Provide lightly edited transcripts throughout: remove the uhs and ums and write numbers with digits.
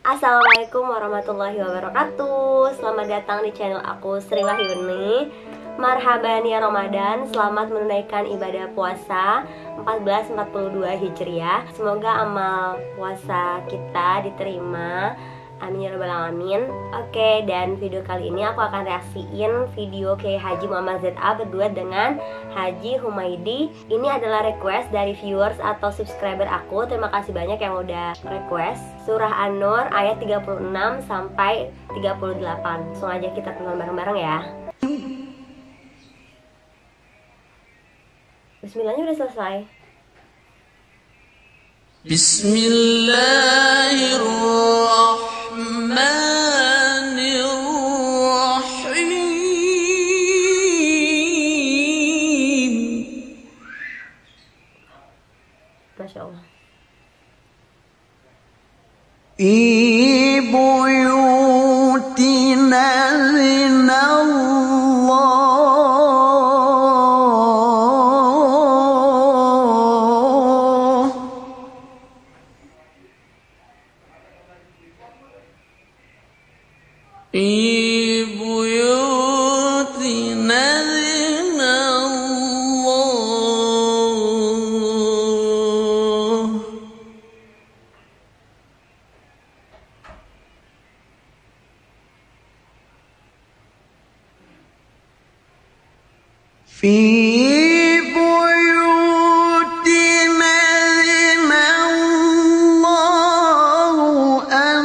Assalamualaikum warahmatullahi wabarakatuh. Selamat datang di channel aku, Sri Wahyuni. Marhaban ya Ramadan. Selamat menunaikan ibadah puasa 1442 Hijriah. Semoga amal puasa kita diterima. Amin ya rabbal alamin. Oke, dan video kali ini aku akan reaksiin video Kiai Haji Muhammad ZA berduet dengan Haji Humaydi. Ini adalah request dari viewers atau subscriber aku. Terima kasih banyak yang udah request. Surah An-Nur ayat 36 sampai 38. Langsung aja kita tonton bareng-bareng ya. Bismillahnya udah selesai. Bismillahirrahmanirrahim. Masya Allah. Buyutina zinallah. Buyutina zinallah. Fi buyutina zinallahu an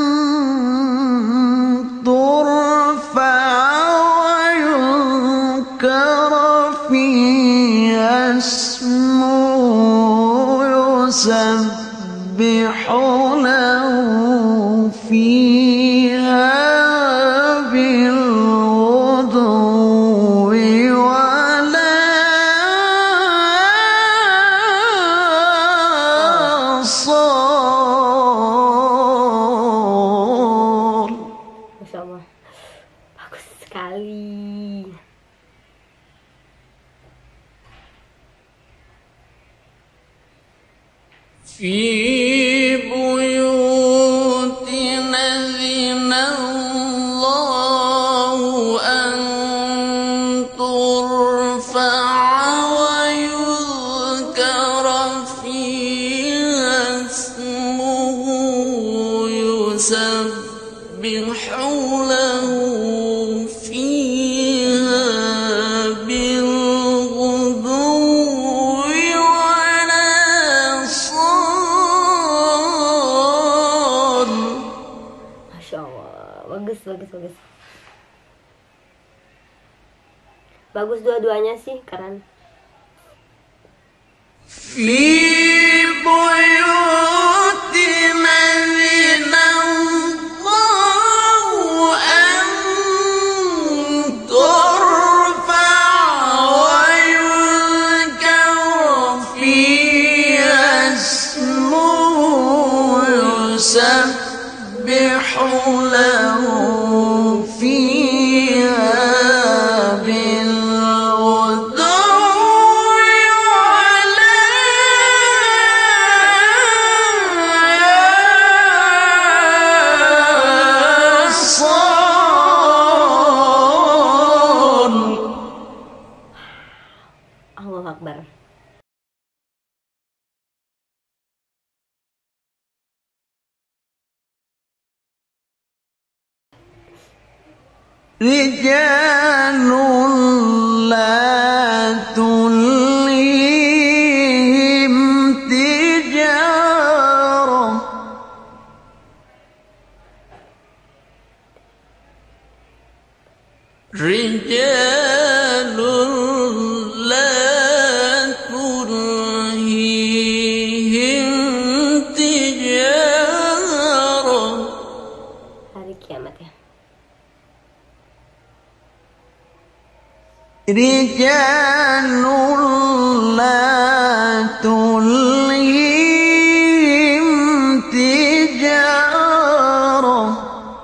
turfa'a wa yuzkara fiha ismuhu yusabbihu lahu fiha bilghudwi wal-asal. Masya Allah. Bagus sekali. Fi buyutina zinallahu an turfa'a wa yuzkara fiha ismuhu yusabbihu lahu fiha bilghudwi wal-asal. Masya Allah. Bagus. Bagus dua-duanya sih, keren. Fi buyutina zinallahu an turfa'a wa yuzkara fiha ismuhu yusabbihu lahu fiha bilghudwi wal-asal. Allahu Akbar. Rijalun la tulihim tijarah Rijalun la tulihim tijarah. Hari kiamat ya. Rijalun la tulihim tijarah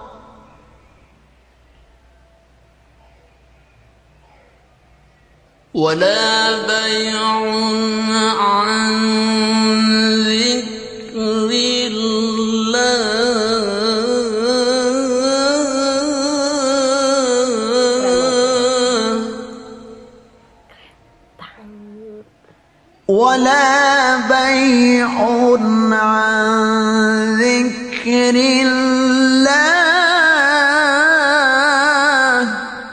wala bay'un an dzikrillah ولا بيع عن ذكر الله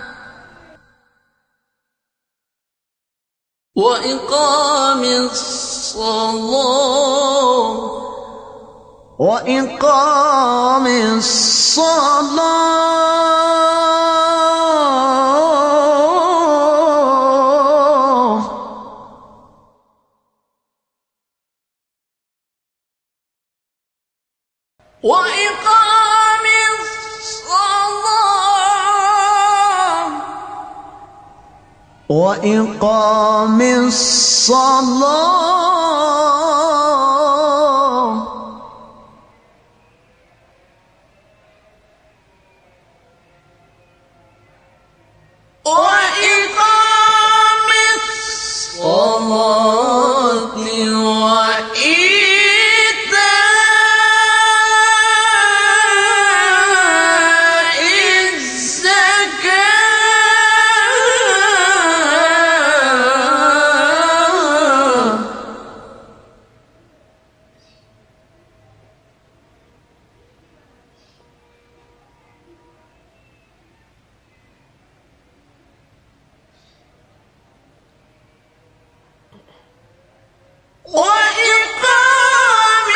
وإقام الصلاة وإقام الصلاة وإقام الصلاة وإقام الصلاة وإيتاء الزكاة وإقام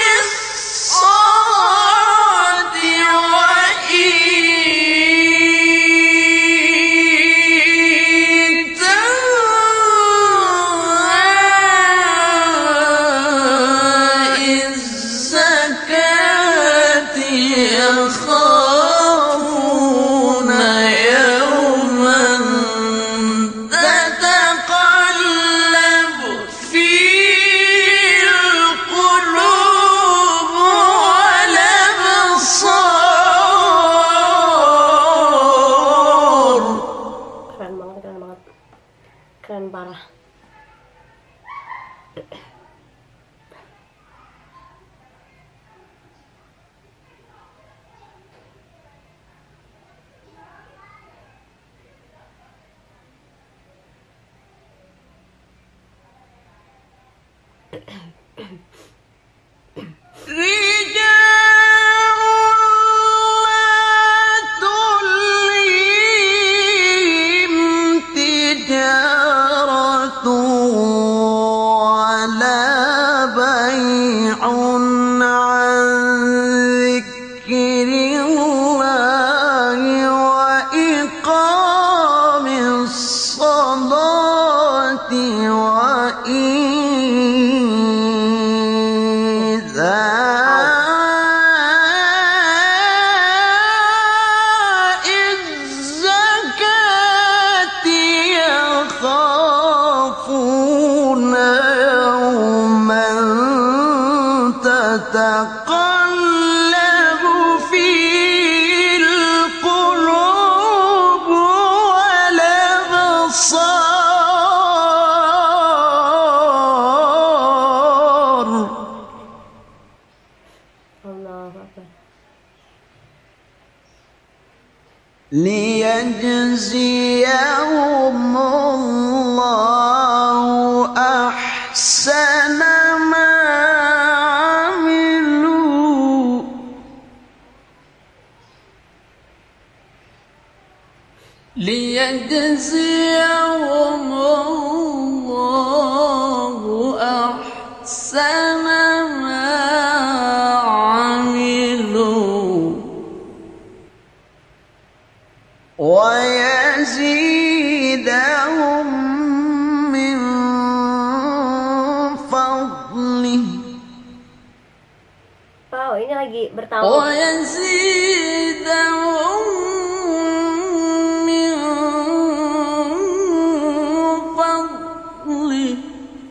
الصلاة وإيتاء الزكاة يخافون يوما تتقلب فيه القلوب والأبصار. Keren banget, keren banget, keren parah. رجال لا تلهيهم تجارة ولا بيع عن ذكر الله وإقام الصلاة وإيتاء الزكاة يخافون يوما تتقلب فيه القلوب والأبصار. Allahu Akbar. ليجزيهم الله أحسن ما عملوا ليجزيهم الله أحسن ما عملوا ويزيدهم من فضله Wow, ini lagi bertamu. ويزيدهم من فضله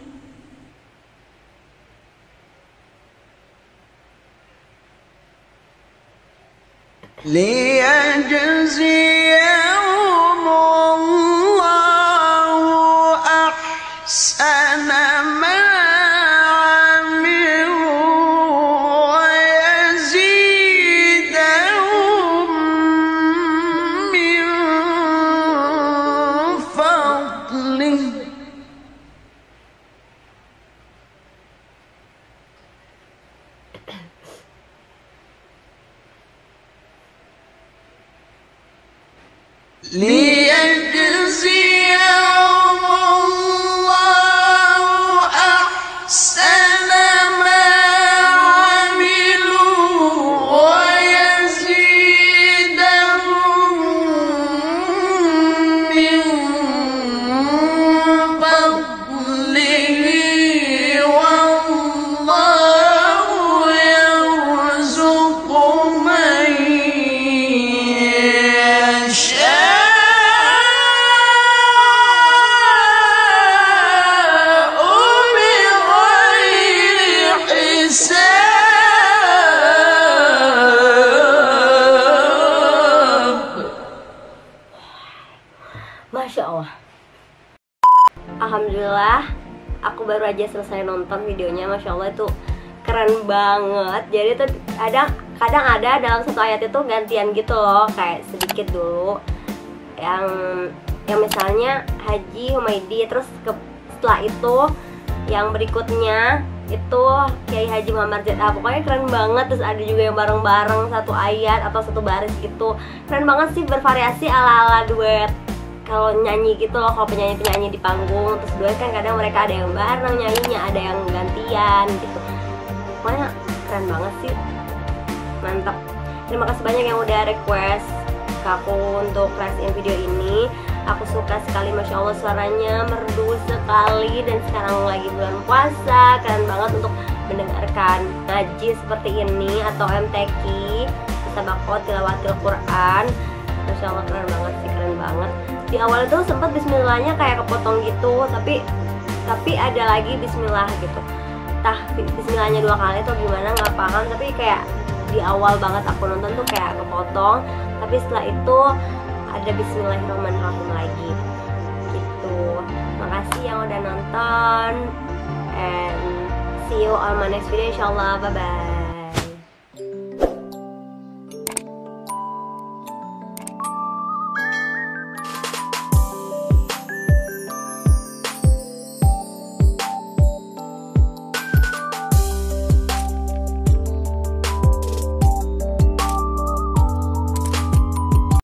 ليجزيهم الله أحسن ما عملوا ويزيدهم من فضله ليجزيهم الله أحسن ما عملوا ويزيدهم من فضله والله يرزق من يشاء بغير حساب. Masya Allah. Alhamdulillah, aku baru aja selesai nonton videonya. Masya Allah, itu keren banget. Jadi tuh kadang ada dalam satu ayat itu gantian gitu loh, kayak sedikit dulu yang misalnya Haji Humaydi, terus setelah itu yang berikutnya itu Kiai Haji Muhammad ZA. Pokoknya keren banget. Terus ada juga yang bareng-bareng satu ayat atau satu baris gitu. Keren banget sih, bervariasi ala-ala duet kalau nyanyi gitu loh. Kalau penyanyi di panggung terus duet kan kadang mereka ada yang bareng nyanyinya, ada yang gantian gitu. Pokoknya keren banget sih, mantap. Terima kasih banyak yang udah request ke aku untuk kreasiin video ini. Aku suka sekali, Masya Allah, suaranya merdu sekali. Dan sekarang lagi bulan puasa, keren banget untuk mendengarkan ngaji seperti ini atau MTQ, Musabaqah Tilawatil Quran. Masya Allah, keren banget sih, keren banget. Di awal itu sempat bismillahnya kayak kepotong gitu, tapi ada lagi bismillah gitu. Entah bismillahnya 2 kali atau gimana, nggak paham. Tapi kayak di awal banget aku nonton tuh kayak kepotong, tapi setelah itu ada bismillahirrahmanirrahim lagi gitu. Makasih yang udah nonton, and see you on my next video insyaallah. Bye bye.